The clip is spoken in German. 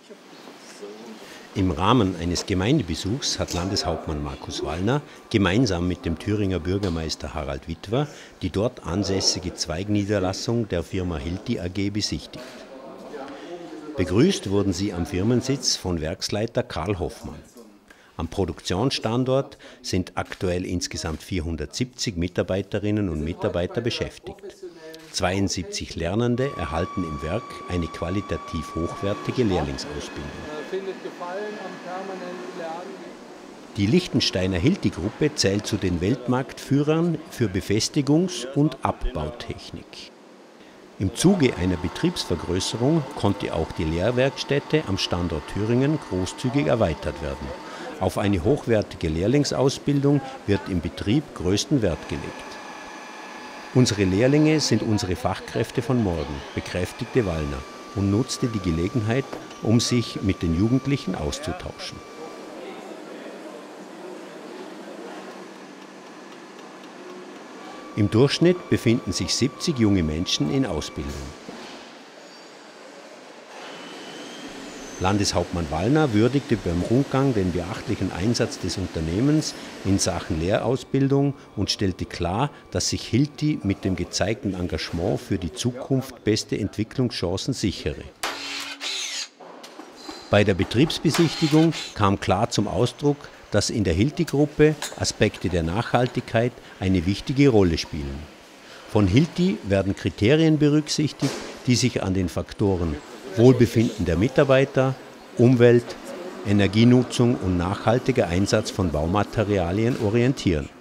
Im Rahmen eines Gemeindebesuchs hat Landeshauptmann Markus Wallner gemeinsam mit dem Thüringer Bürgermeister Harald Witwer die dort ansässige Zweigniederlassung der Firma Hilti AG besichtigt. Begrüßt wurden sie am Firmensitz von Werksleiter Karl Hoffmann. Am Produktionsstandort sind aktuell insgesamt 470 Mitarbeiterinnen und Mitarbeiter beschäftigt. 72 Lernende erhalten im Werk eine qualitativ hochwertige Lehrlingsausbildung. Die Liechtensteiner Hilti-Gruppe zählt zu den Weltmarktführern für Befestigungs- und Abbautechnik. Im Zuge einer Betriebsvergrößerung konnte auch die Lehrwerkstätte am Standort Thüringen großzügig erweitert werden. Auf eine hochwertige Lehrlingsausbildung wird im Betrieb größten Wert gelegt. Unsere Lehrlinge sind unsere Fachkräfte von morgen, bekräftigte Wallner und nutzte die Gelegenheit, um sich mit den Jugendlichen auszutauschen. Im Durchschnitt befinden sich 70 junge Menschen in Ausbildung. Landeshauptmann Wallner würdigte beim Rundgang den beachtlichen Einsatz des Unternehmens in Sachen Lehrausbildung und stellte klar, dass sich Hilti mit dem gezeigten Engagement für die Zukunft beste Entwicklungschancen sichere. Bei der Betriebsbesichtigung kam klar zum Ausdruck, dass in der Hilti-Gruppe Aspekte der Nachhaltigkeit eine wichtige Rolle spielen. Von Hilti werden Kriterien berücksichtigt, die sich an den Faktoren Wohlbefinden der Mitarbeiter, Umwelt, Energienutzung und nachhaltiger Einsatz von Baumaterialien orientieren.